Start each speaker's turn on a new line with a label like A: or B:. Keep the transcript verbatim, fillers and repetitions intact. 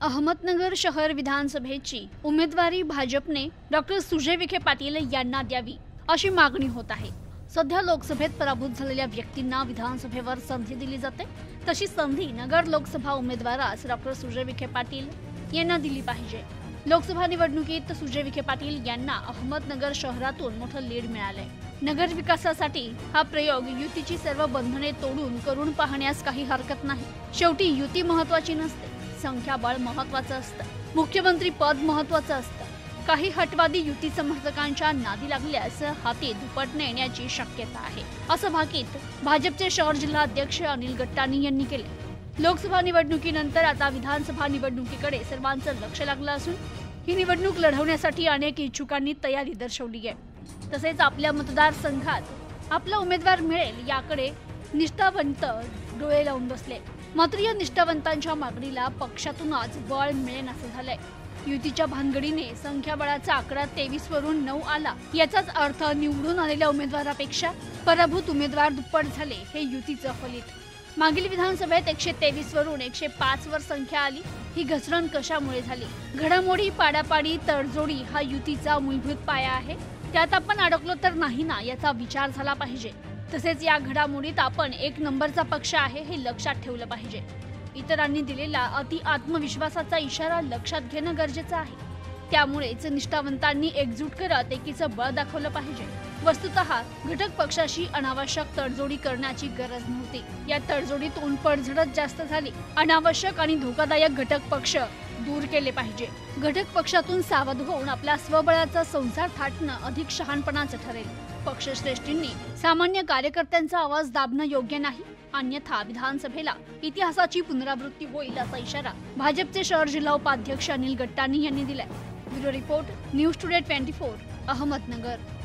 A: अहमदनगर शहर विधानसभेची उमेदवारी भाजपने डॉक्टर सुजय विखे पाटील यांना द्यावी अशी मागणी होत आहे। सध्या लोकसभेत पराभूत झालेल्या व्यक्तींना विधानसभेवर संधी दिली जाते, तशी संधी नगर लोकसभा उमेदवारास डॉक्टर सुजय विखे पाटील यांना दिली पाहिजे। लोकसभा निवडणुकीत सुजय विखे पाटील यांना अहमदनगर शहरातून मोठं लीड मिळालंय। नगर विकासासाठी हा प्रयोग युतीची सर्व बंधने तोडून करून पाहण्यास काही हरकत नाही। शेवटी युती महत्त्वाची नसते, संख्याबळ महत्त्वाचं असतं, मुख्यमंत्री पद महत्त्वाचं असतं। काही हटवादी युती समर्थकांच्या नादी लागल्यास हाती दुपटणे येण्याची शक्यता आहे, असं भाकीत भाजपचे शहर जिल्हा अध्यक्ष अनिल गट्टाणी यांनी केले। लोकसभा निवडणुकीनंतर आता विधानसभा निवडणुकीकडे सर्वांचं लक्ष लागलं असून ही निवडणूक लढवण्यासाठी अनेक इच्छुकांनी तयारी दर्शवली आहे। तसेच आपल्या मतदारसंघात आपला उमेदवार मिळेल याकडे निष्ठावंत डोळे लावून बसले। मात्र या निष्ठावंतांच्या मागणीला पक्षातूनच बळ मिळेल असं झालंय। युतीच्या भानगडीने संख्याबळाचा आकडा तेवीस वरून नऊ आला, याचाच अर्थ निवडून आलेल्या उमेदवारापेक्षा पराभूत उमेदवार दुप्पट झाले, हे युतीचं फलित। मागील विधानसभेत एकशे तेवीस वरून एकशे पाच वर संख्या आली, ही घसरण कशामुळे झाली? घडामोडी, पाडापाडी, तडजोडी हा युतीचा मूलभूत पाया आहे। त्यात आपण अडकलो तर नाही ना, याचा विचार झाला पाहिजे। तसेच या घडामोडीत आपण एक नंबरचा पक्ष आहे हे लक्षात ठेवलं पाहिजे। इतरांनी दिलेला अति आत्मविश्वासाचा इशारा लक्षात घेणं गरजेचं आहे। त्यामुळेच निष्ठावंतांनी एकजूट करत एकीचं बळ दाखवलं पाहिजे। वस्तुतः घटक पक्षाशी अनावश्यक तडजोडी करण्याची गरज नव्हती। या तडजोडीतून पडझडच जास्त झाली। अनावश्यक आणि धोकादायक घटक पक्ष दूर केले पाहिजे। घटक पक्षातून सावध होऊन आपल्या स्वबळाचा संसार थाटणं अधिक शहाणपणाचं ठरेल। पक्षश्रेष्ठींनी सामान्य कार्यकर्त्यांचा आवाज दाबणं योग्य नाही, अन्यथा विधानसभेला इतिहासाची पुनरावृत्ती होईल असा इशारा भाजपचे शहर जिल्हा उपाध्यक्ष अनिल गट्टाणी यांनी दिलाय। ब्युरो रिपोर्ट, न्यूज टुडे चोवीस, अहमदनगर।